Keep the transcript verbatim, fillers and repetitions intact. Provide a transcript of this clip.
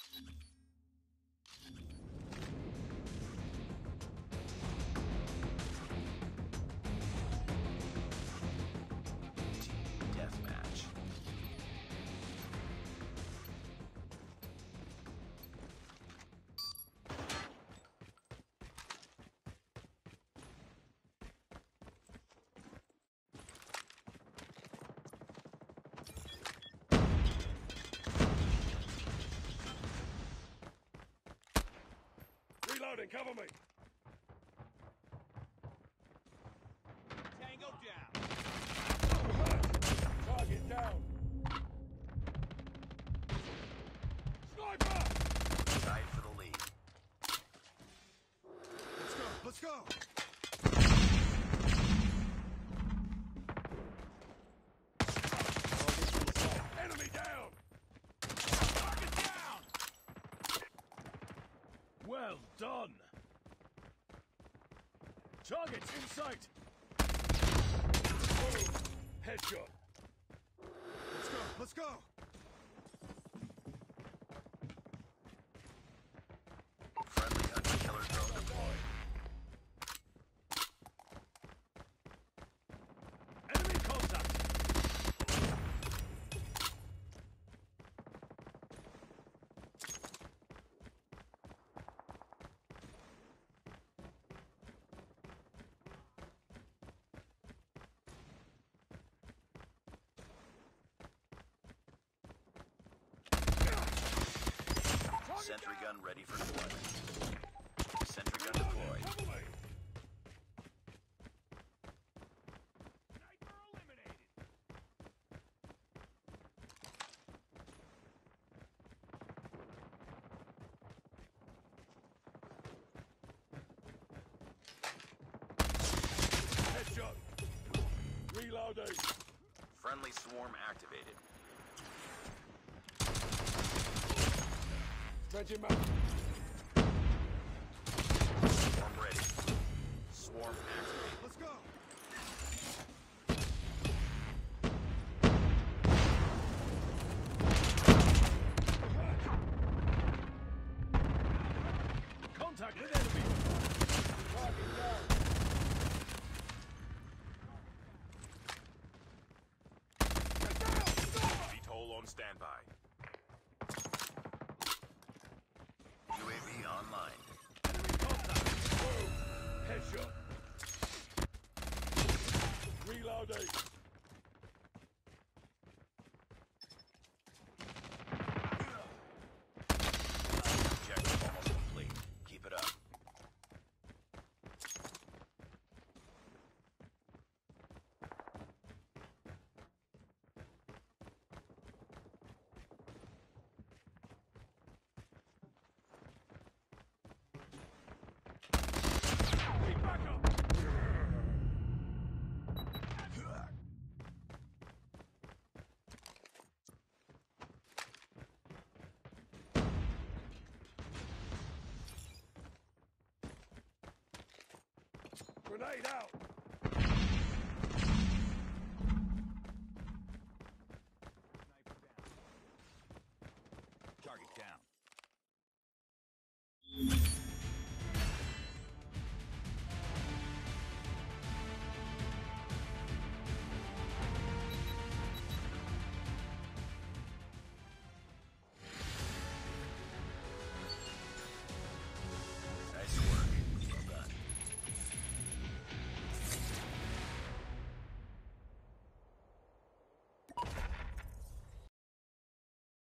Deathmatch. Reloading, cover me! Tango down! Target down! Sniper! Tied for the lead. Let's go, let's go! Enemy down! Target down! Well done! Target's in sight! Boom! Headshot! Let's go, let's go! Friendly hunter-killer drone deployed. Enemy contact! Sentry gun ready for deployment. Sentry gun deployed. Cover me! Sniper eliminated! Headshot! Reloading! Friendly swarm activated. Stretching back! Swarm ready. Swarm activated. Let's go! Contact with enemy! Target down! Get down! V TOL on standby. U A V online. Enemy contact! Boom! Headshot! Reloading! Objective almost complete. Keep it up. Keep back up! Grenade out!